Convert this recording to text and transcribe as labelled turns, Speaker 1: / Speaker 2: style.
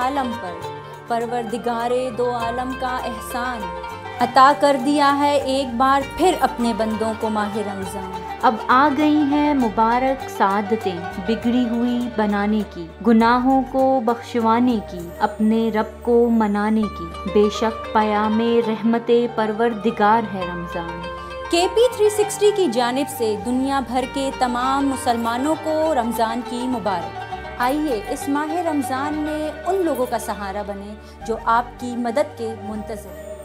Speaker 1: आलम पर, परवरदिगारे दो आलम का एहसान, अता कर दिया है एक बार फिर अपने बंदों को माह रमज़ान।
Speaker 2: अब आ गई हैं मुबारक सादतें, बिगड़ी हुई बनाने की, गुनाहों को बख्शवाने की, अपने रब को मनाने की। बेशक पयामे रहमते परवरदिगार है रमज़ान।
Speaker 1: KP 360 की जानिब से दुनिया भर के तमाम मुसलमानों को रमज़ान की मुबारक। आइए इस माह रमज़ान में उन लोगों का सहारा बने जो आपकी मदद के मुंतज़िर हैं।